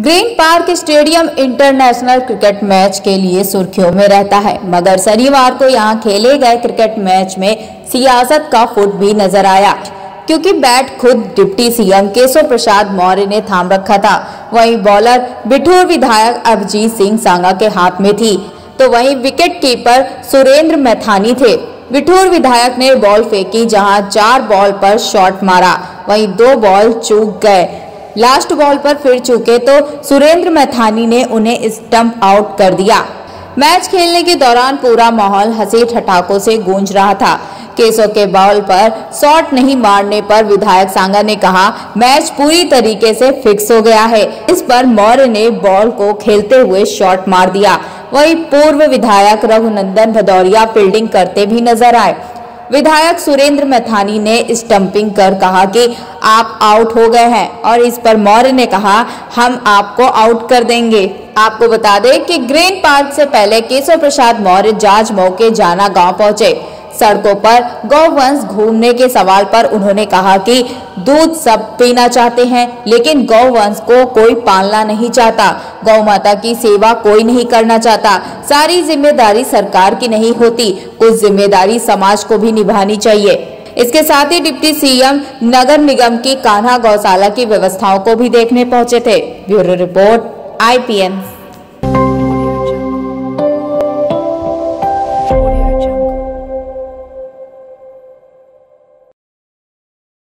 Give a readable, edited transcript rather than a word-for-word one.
Green Park Stadium international cricket match के लिए सुर्खियों में रहता है, मगर शनिवार को यहां खेले गए क्रिकेट मैच में सियासत का फुट भी नजर आया, क्योंकि बैट खुद डिप्टी सीएम केशव प्रसाद मौर्य ने थाम रखा था। वहीं बॉलर बिठूर विधायक अभिजीत सिंह सांगा के हाथ में थी, तो वहीं विकेट कीपर सुरेंद्र मैथानी थे। बिठूर विधायक ने बॉल फेंकी, जहां 4 बॉल पर शॉट मारा, वहीं 2 बॉल चूक गए। लास्ट बॉल पर फिर चूके तो सुरेंद्र मैथानी ने उन्हें स्टंप आउट कर दिया। मैच खेलने के दौरान पूरा माहौल हंसी ठहाकों से गूंज रहा था। केशव के बॉल पर शॉट नहीं मारने पर विधायक सांगा ने कहा, मैच पूरी तरीके से फिक्स हो गया है। इस पर मौर्य ने बॉल को खेलते हुए शॉट मार दिया। वहीं पूर्व विधायक रघुनंदन भदौरिया फील्डिंग करते भी नजर आए। विधायक सुरेंद्र मैथानी ने स्टंपिंग कर कहा कि आप आउट हो गए हैं, और इस पर मौर्य ने कहा, हम आपको आउट कर देंगे। आपको बता दें कि ग्रीन पार्क से पहले केशव प्रसाद मौर्य जांच मौके जाना गांव पहुंचे। सड़कों पर गौवंश घूमने के सवाल पर उन्होंने कहा कि दूध सब पीना चाहते हैं, लेकिन गौवंश को कोई पालना नहीं चाहता। गौ माता की सेवा कोई नहीं करना चाहता। सारी जिम्मेदारी सरकार की नहीं होती, कुछ जिम्मेदारी समाज को भी निभानी चाहिए। इसके साथ ही डिप्टी सीएम नगर निगम की कान्हा गौशाला की व्यवस्थाओं को भी देखने पहुंचे थे। Bureau report IPN।